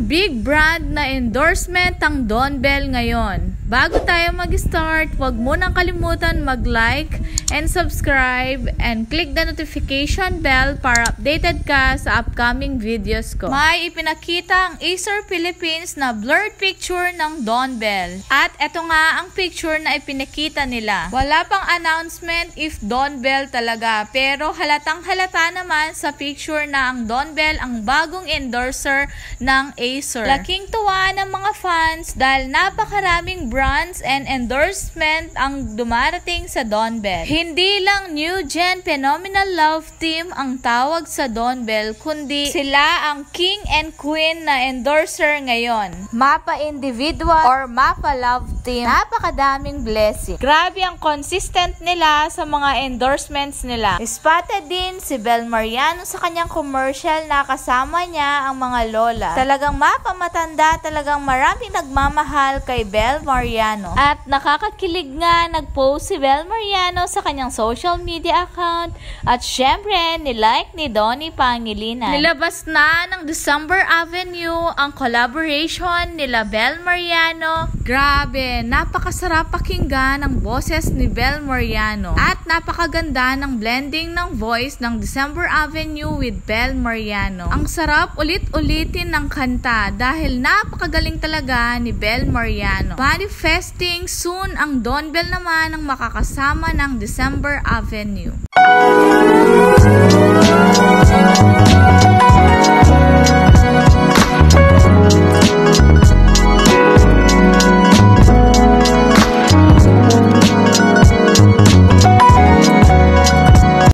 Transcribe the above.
Isang big brand na endorsement ang Donbell ngayon. Bago tayo mag-start, huwag mo nang kalimutan mag-like and subscribe and click the notification bell para updated ka sa upcoming videos ko. May ipinakita ang Acer Philippines na blurred picture ng Donbell. At eto nga ang picture na ipinakita nila. Wala pang announcement if Donbell talaga, pero halatang halata naman sa picture na ang Donbell ang bagong endorser ng Acer. Laking tuwa ng mga fans dahil napakaraming brands and endorsement ang dumarating sa Donbell. Hindi lang New Gen Phenomenal Love Team ang tawag sa Donbell, kundi sila ang King and Queen na endorser ngayon. Mapa Individual or Mapa Love Team. Napakadaming blessing. Grabe ang consistent nila sa mga endorsements nila. Spotted din si Bel Mariano sa kanyang commercial na kasama niya ang mga lola. Talagang mapamatanda, talagang maraming nagmamahal kay Bel Mariano. At nakakakilig nga, nag-post si Bel Mariano sa kanyang social media account at syempre, nilike ni Donnie Pangilinan. Nilabas na ng December Avenue ang collaboration nila Bel Mariano. Grabe, napakasarap pakinggan ang boses ni Bel Mariano at napakaganda ng blending ng voice ng December Avenue with Bel Mariano. Ang sarap ulit-ulitin ng kanta dahil napakagaling talaga ni Bel Mariano. Manifesting soon ang Donbell naman ang makakasama ng December Avenue.